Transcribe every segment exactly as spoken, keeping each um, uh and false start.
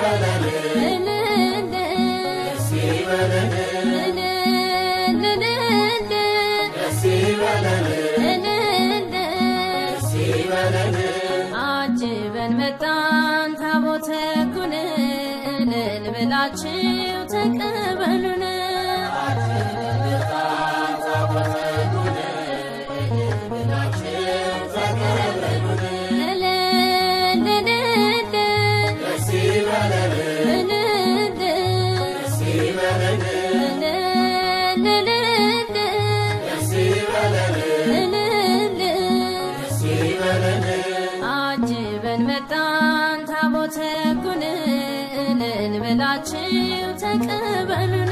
عجبن متان تابوت كنن البلاچو تقبلون عجبن متان تابوت كنن البلاچو تقبلون متان تابوت كنن البلاچو تقبلون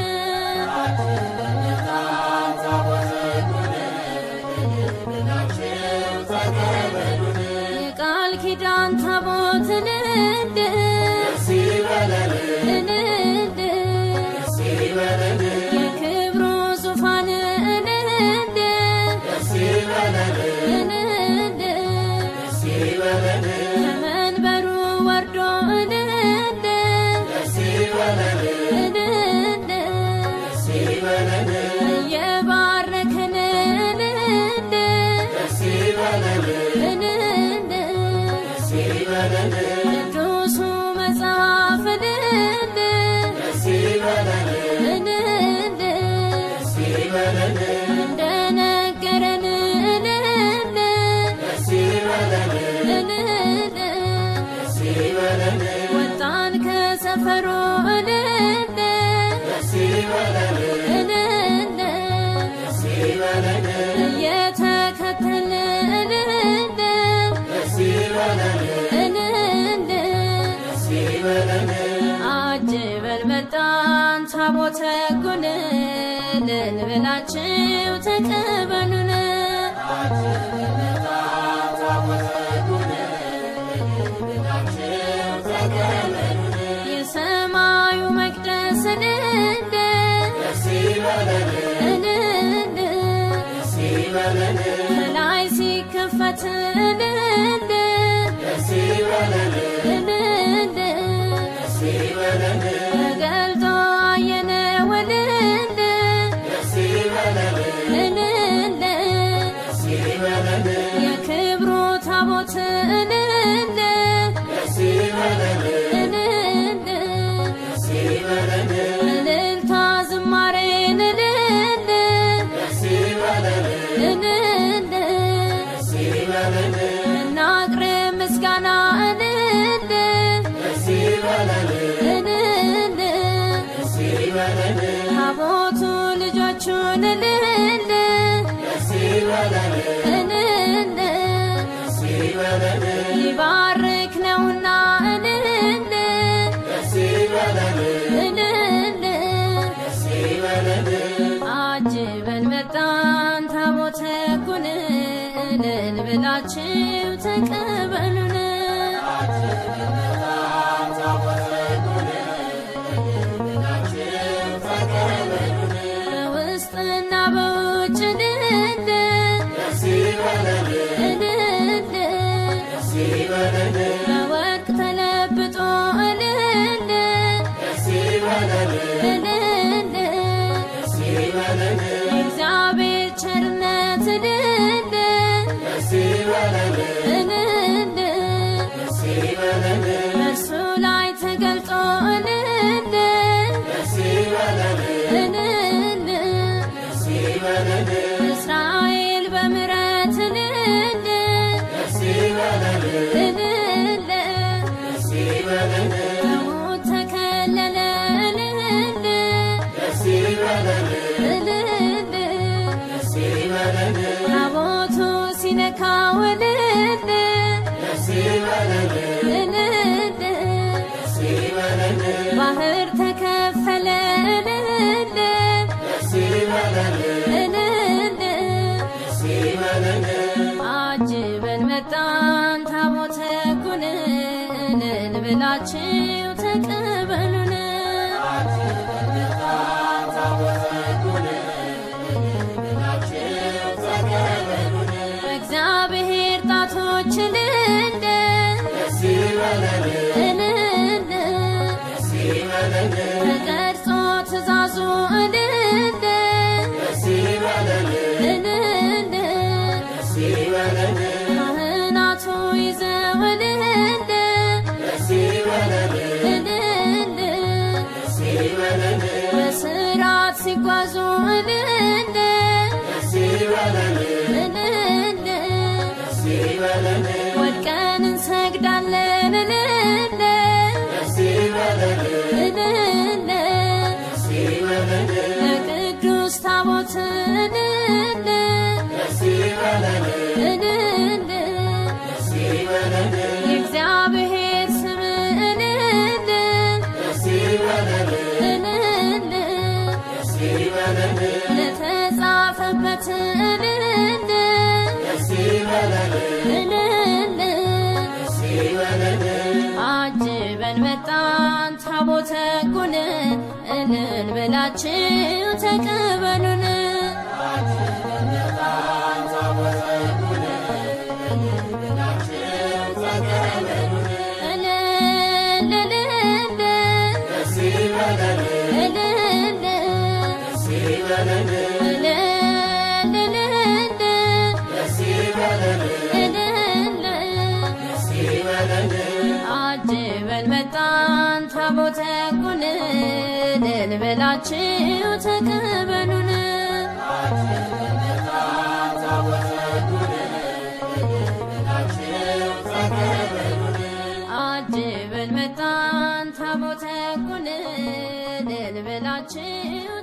متان تابوت كنن البلاچو تقبلون قال كيدان تابوت نند سيبلن نند سيبلن يكبر زفان نند سيبلن نند سيبلن تابوت كنن البلاچو تقبلون تابوت كنن البلاچو تقبلون يسمعوا مقدس نند يسيبلن نند يسيبلن لاي سيكفت نند يسيبلن نند يسيبلن يكبروا تابوت نند يسيبلن نند يسيبلن للتازمارين نند يسيبلن نند يسيبلن ناقر مسكانا نند يسيبلن نند يسيبلن تابوت ልጆቹን ነند يسيبلن يبارك نونا نند يسيبلن نند يسيبلن عجبن متان تابوت كنن البلاچو تقبلون عجبن متان تابوت كنن البلاچو تقبلون وسطنا بوچ نند يسيبلن وقت لبطو نند يسيبلن نند يسيبلن እግዚአብሔር ቸርነት ነند يسيبلن نند يسيبلن በሱ ላይ ተገልጦ ነند يسيبلن نند يسيبلن እስራኤል በምሕረት ነند يسيبلن تابوت سينكاو نند يسيبلن نند يسيبلن ባህር ተከፈለ ነند يسيبلن نند يسيبلن عجبن መጣን ታቦተ ኩነን البلاچو ተቀበሉን عجبن መጣን ታቦተ ኩነን البلاچو ተቀበሉን እግዚአብሔር ጣቶች ነند يسيبلن نند አጅበን መጣን ታቦተ ሕጉን እልል ብላችሁ ተቀበሉን አጅበን መጣን ታቦተ ሕጉን እልል ብላችሁ ተቀበሉን እልል እልል ደስ ይበለን እልል ደስ ይበለን እልል እልል ደስ ይበለን እልል ደስ ይበለን አጅበን መጣን ታቦተ ሕጉን እልል ብላችሁ ተቀበሉን አጅበን መጣን ታቦተ ሕጉን እልል ብላችሁ ተቀበሉን አጅበን መጣን ታቦተ ሕጉን እልል ብላችሁ